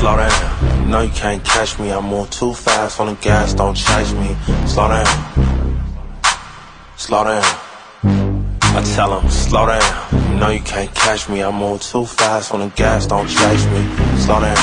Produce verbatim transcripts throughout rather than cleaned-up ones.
slow down. You know you can't catch me. I move too fast on the gas, don't chase me. Slow down, slow down. I tell them, slow down. You know you can't catch me. I move too fast on the gas, don't chase me. Slow down,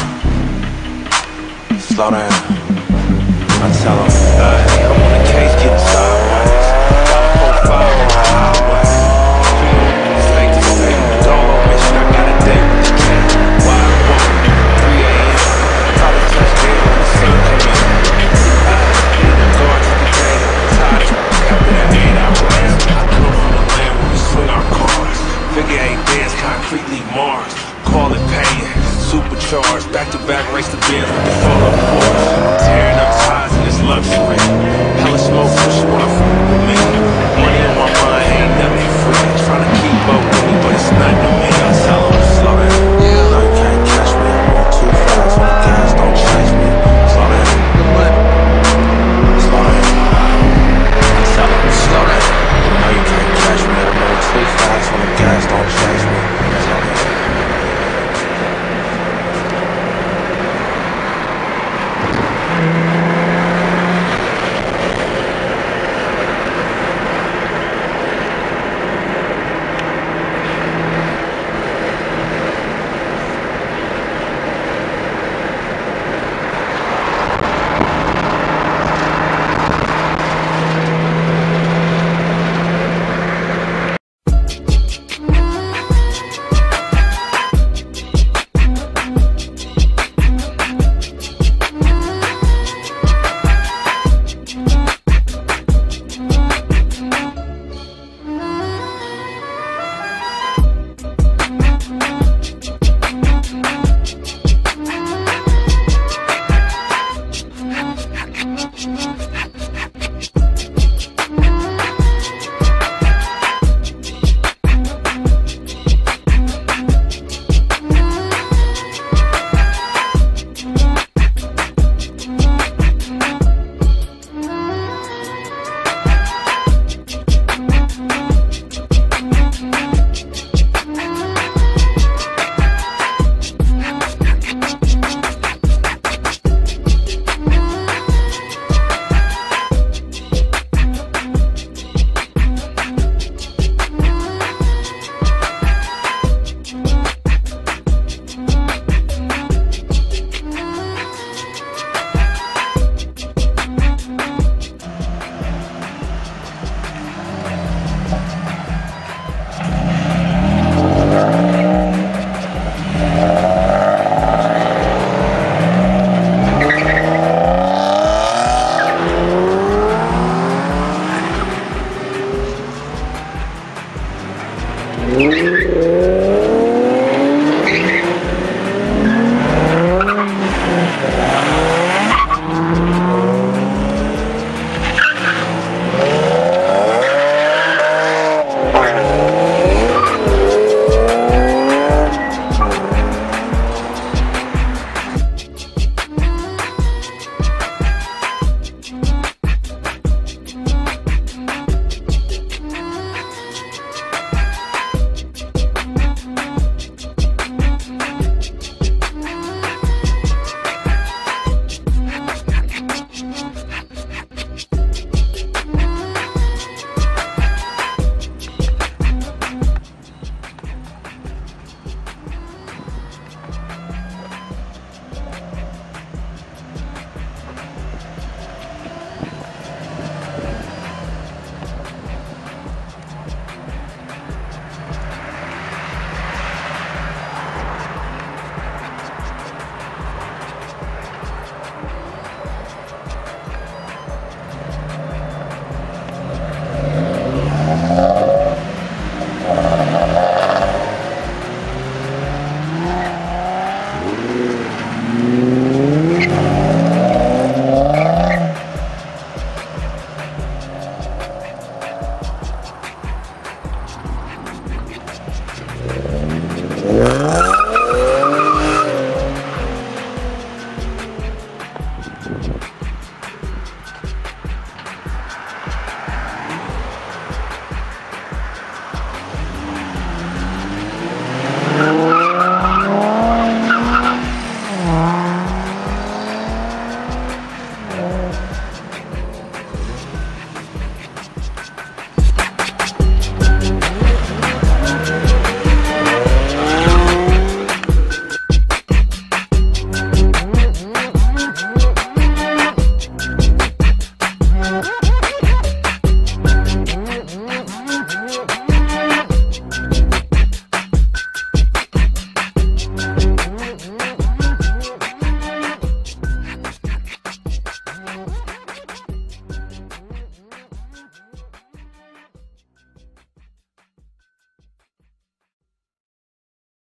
slow down. I tell them, hey, I'm on the case getting sideways. Got a profile on the highway. It's late to say, dolo mission, I got a date with this cat. Wide woman, three A M Probably touch dead when the sun come in. Going to the game, tired after that eight hour last. I come from the land where we swing our cars. Figure eight days, concretely Mars. Call it paying, supercharged. Back to back, race the Benz with the photo force. I'm tearing up ties in this luxury. Hella smoke pushing when I f with me. Money on my mind, ain't nothing free. Trying to keep up with me, but it's nothing to me. I tell them, slow down. No, you can't catch me. I'm moving too fast on the gas, don't chase me. Slow down. Slow down. I tell them, slow down. No, you can't catch me. I'm moving too fast on the gas, don't chase me. Slow down. Ooh.